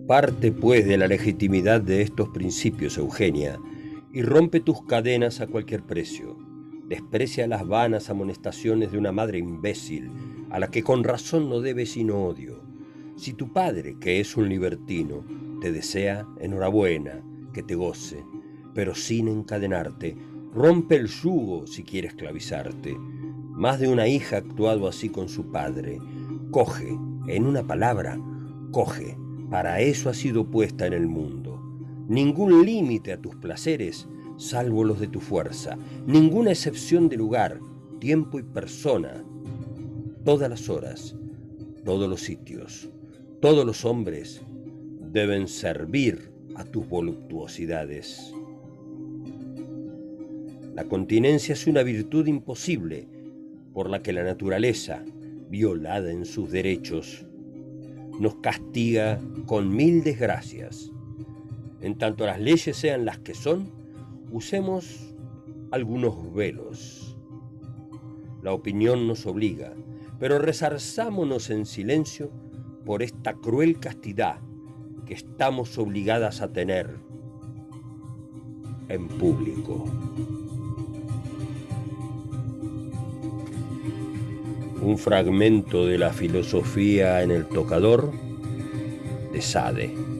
Parte, pues, de la legitimidad de estos principios, Eugenia, y rompe tus cadenas a cualquier precio. Desprecia las vanas amonestaciones de una madre imbécil, a la que con razón no debe sino odio. Si tu padre, que es un libertino, te desea, enhorabuena, que te goce, pero sin encadenarte. Rompe el yugo si quiere esclavizarte. Más de una hija ha actuado así con su padre. Coge, en una palabra, coge. Para eso ha sido puesta en el mundo. Ningún límite a tus placeres, salvo los de tu fuerza. Ninguna excepción de lugar, tiempo y persona. Todas las horas, todos los sitios, todos los hombres deben servir a tus voluptuosidades. La continencia es una virtud imposible por la que la naturaleza, violada en sus derechos, nos castiga con 1000 desgracias. En tanto las leyes sean las que son, usemos algunos velos. La opinión nos obliga, pero resarzámonos en silencio por esta cruel castidad que estamos obligadas a tener en público. Un fragmento de la filosofía en el tocador de Sade.